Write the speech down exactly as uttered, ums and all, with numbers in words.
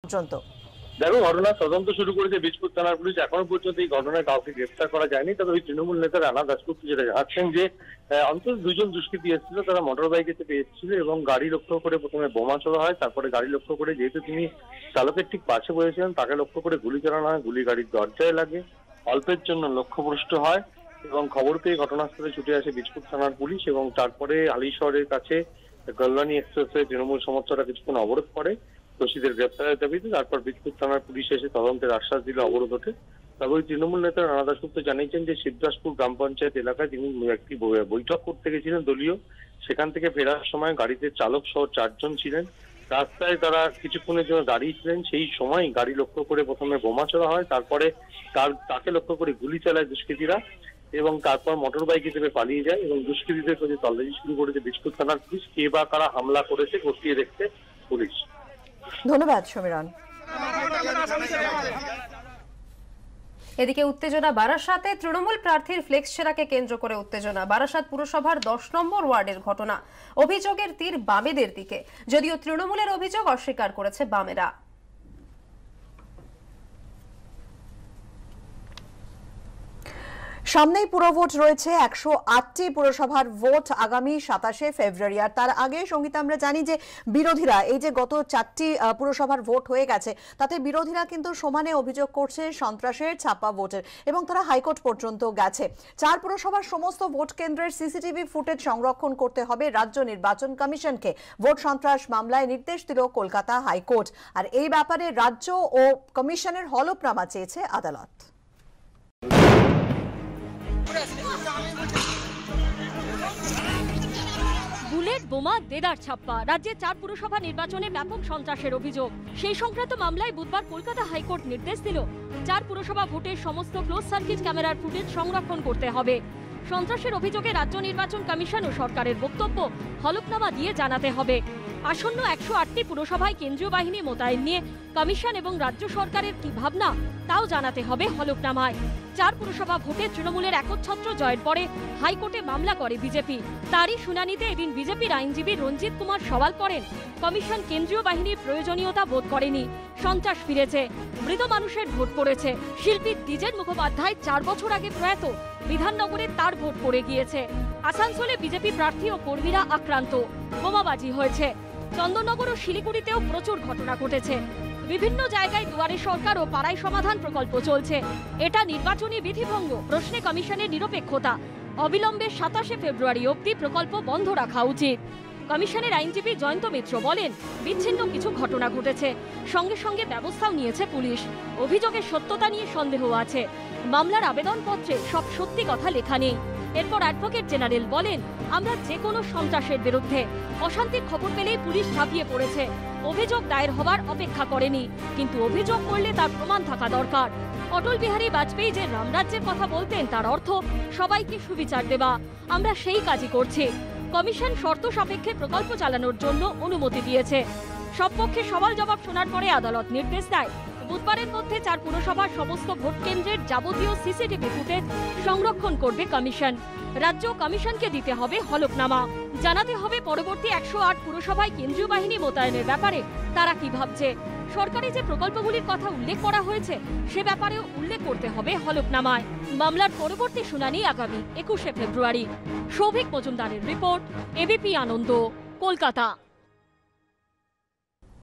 পর্যন্ত? দেখো, ঘটনার তদন্ত শুরু করেছে বীজপুর থানার পুলিশ। এখনো পর্যন্ত এই ঘটনায় কাউকে গ্রেফতার করা যায়নি। তবে ওই তৃণমূল নেতা রানা দাশগুপ্ত যেটা জানাচ্ছেন যে অন্তত দুজন দুষ্কৃতী এসেছিল, তারা মোটর বাইকে চেপে এসেছিল এবং গাড়ি লক্ষ্য করে প্রথমে বোমা ছোড়া হয়। তারপরে গাড়ি লক্ষ্য করে, যেহেতু তিনি চালকের ঠিক পাশে বসেছিলেন, তাকে লক্ষ্য করে গুলি চালানো হয়। গুলি গাড়ির দরজায় লাগে, অল্পের জন্য লক্ষ্যভ্রষ্ট হয় এবং খবর পেয়ে ঘটনাস্থলে ছুটে আসে বীজপুর থানার পুলিশ এবং তারপরে হালিশহরের কাছে কল্যাণী এক্সপ্রেসওয়ে তৃণমূল সমর্থকরা কিছুক্ষণ অবরোধ করে দোষীদের গ্রেপ্তারের দাবিতে। তারপর বীজপুর থানার পুলিশ এসে তদন্তের আশ্বাস দিলে অবরোধ ওঠে। তবে ওই তৃণমূল নেতা রানা দাশগুপ্ত জানিয়েছেন যে শিবদাসপুর গ্রাম পঞ্চায়েত এলাকায় তিনি একটি বৈঠক করতে গেছিলেন দলীয়। সেখান থেকে ফেরার সময় গাড়িতে চালক সহ চারজন ছিলেন। রাস্তায় তারা কিছুক্ষণের জন্য দাঁড়িয়েছিলেন। সেই সময় গাড়ি লক্ষ্য করে প্রথমে বোমা ছোড়া হয়, তারপরে তার তাকে লক্ষ্য করে গুলি চালায় দুষ্কৃতীরা এবং তারপর মোটর বাইকে চেপে পালিয়ে যায় এবং দুষ্কৃতীদের প্রতি তল্লাশি শুরু করেছে বীজপুর থানার পুলিশ। কে বা কারা হামলা করেছে খতিয়ে দেখতে পুলিশ। ধন্যবাদ সমীরণ। এদিকে উত্তেজনা বারাসাতে, তৃণমূল প্রার্থীর ফ্লেক্স ছেঁড়াকে কেন্দ্র করে উত্তেজনা। বারাসাত পুরসভার দশ নম্বর ওয়ার্ডের ঘটনা। অভিযোগের তীর বামেদের দিকে, যদিও তৃণমূলের অভিযোগ অস্বীকার করেছে বামেরা। সামনেই পুরভোট রয়েছে। একশো আটটি পুরসভার ভোট আগামী সাতাশে ফেব্রুয়ারি। আর তার আগে সঙ্গীতা, আমরা জানি যে বিরোধীরা, এই যে গত চারটি পুরসভার ভোট হয়ে গেছে, তাতে বিরোধীরা কিন্তু সমানে অভিযোগ করছে সন্ত্রাসের, ছাপ্পা ভোটের, এবং তারা হাইকোর্ট পর্যন্ত গেছে। চার পুরসভার সমস্ত ভোট কেন্দ্রের সিসিটিভি ফুটেজ সংরক্ষণ করতে হবে রাজ্য নির্বাচন কমিশনকে। ভোট সন্ত্রাস মামলায় নির্দেশ দিল কলকাতা হাইকোর্ট। আর এই ব্যাপারে রাজ্য ও কমিশনের হলফনামা চেয়েছে আদালত। বুলেট, বোমা, দেদার ছাপ্পা, রাজ্যের চার পুরসভা নির্বাচনে ব্যাপক সন্ত্রাসের অভিযোগ। সেই সংক্রান্ত মামলায় বুধবার কলকাতা হাইকোর্ট নির্দেশ দিল চার পুরসভা ভোটের সমস্ত ক্লোজ সার্কিট ক্যামেরার ফুটেজ সংরক্ষণ করতে হবে। সন্ত্রাসের অভিযোগে রাজ্য নির্বাচন কমিশন ও সরকারের বক্তব্য হলফনামা দিয়ে জানাতে হবে। আসন্ন একশো আটটি পুরসভায় কেন্দ্রীয় বাহিনী মোতায়েন নিয়ে কমিশন এবং রাজ্য সরকারের কি ভাবনা, তাও জানাতে হবে হলফনামায়। চার পুরসভা ভোটে তৃণমূলের একচ্ছত্র জয়ের পরে হাইকোর্টে মামলা করে বিজেপি। তারই শুনানিতে এদিন বিজেপির আইনজীবী রঞ্জিত কুমার সওয়াল করেন, কমিশন কেন্দ্রীয় বাহিনীর প্রয়োজনীয়তা বোধ করেনি। সন্ত্রাস ফিরেছে, মৃত মানুষের ভোট পড়েছে। শিল্পী দ্বিজেন মুখোপাধ্যায় চার বছর আগে প্রয়াত, বিধাননগরে তার ভোট পড়ে গিয়েছে। আসানসোলে বিজেপি প্রার্থী ও কর্মীরা আক্রান্ত, বোমাবাজি হয়েছে। চন্দননগর ও শিলিগুড়িতেও প্রচুর ঘটনা ঘটেছে। বিভিন্ন জায়গায় দুয়ারে সরকার ও পাড়ায় সমাধান প্রকল্প চলছে। এটা নির্বাচনী বিধিভঙ্গ, প্রশ্নে কমিশনের নিরপেক্ষতা। অবিলম্বে সাতাশে ফেব্রুয়ারি অবধি প্রকল্প বন্ধ রাখা উচিত। কমিশনের আইনজীবী জয়ন্ত মিত্র বলেন, বিচ্ছিন্ন কিছু ঘটনা ঘটেছে, সঙ্গে সঙ্গে ব্যবস্থাও নিয়েছে পুলিশ। অভিযোগের সত্যতা নিয়ে সন্দেহ আছে। মামলার আবেদনপত্রে সব সত্যি কথা লেখা নেই। এরপর অ্যাডভোকেট জেনারেল বলেন, আমরা যে কোনো সন্ত্রাসের বিরুদ্ধে, অশান্তির খবর পেলেই পুলিশ ঝাঁপিয়ে পড়েছে। অভিযোগ দায়ের হবার অপেক্ষা করেনি, কিন্তু অভিযোগ করলে তার প্রমাণ থাকা দরকার। অটল বিহারী বাজপেয়ী যে রামরাজ্যের কথা বলতেন, তার অর্থ সবাইকে সুবিচার দেওয়া। আমরা সেই কাজই করছি। কমিশন শর্ত সাপেক্ষে প্রকল্প চালানোর জন্য অনুমতি দিয়েছে। সব পক্ষে সওয়াল জবাব শোনার পরে আদালত নির্দেশ দেয়, বুধবারের মধ্যে চার পুরসভার সমস্ত ভোট কেন্দ্রের যাবতীয় সিসিটিভি ফুটেজ সংরক্ষণ করবে কমিশন। রাজ্য কমিশনকে দিতে হবে হলফনামা, জানাতে হবে পরবর্তী একশো আট পুরসভায় কেন্দ্রীয় বাহিনী মোতায়েনের ব্যাপারে তারা কি ভাবছে। সরকারি যে প্রকল্পগুলির কথা উল্লেখ করা হয়েছে, সে ব্যাপারেও উল্লেখ করতে হবে হলফনামায়। মামলার পরবর্তী শুনানি আগামী একুশে ফেব্রুয়ারি। সৌভিক মজুমদারের রিপোর্ট, এবিপি আনন্দ, কলকাতা।